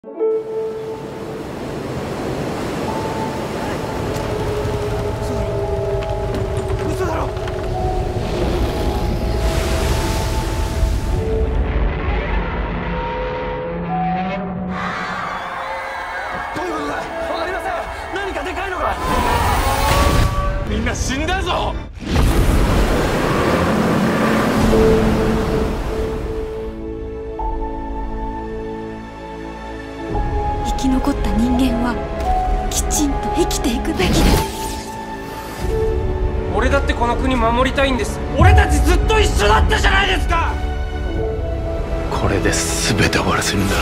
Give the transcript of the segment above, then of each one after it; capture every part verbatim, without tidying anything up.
嘘だろ。どういうことだ。わかりません。何かでかいのか。みんな死んだぞ。 生き残った人間はきちんと生きていくべきです。 俺だってこの国守りたいんです。俺たちずっと一緒だったじゃないですか。 これで全て終わらせるんだ。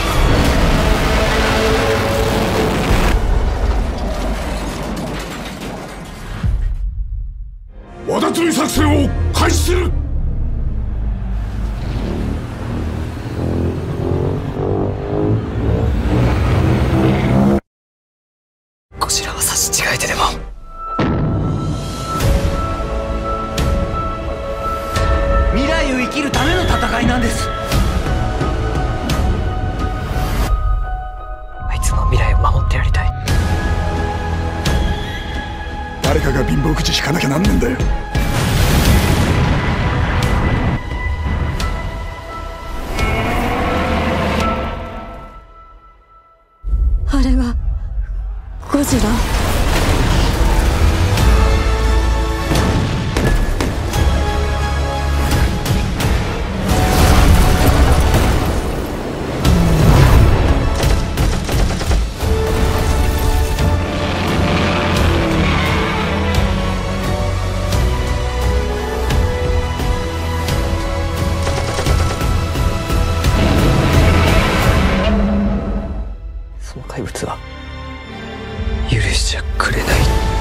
わだつみ作戦を開始する。 ゴジラは差し違えてでも未来を生きるための戦いなんです。 あいつの未来を守ってやりたい。 誰かが貧乏口引かなきゃなんねんだよ。 あれはゴジラ。 その怪物は許しちゃくれない。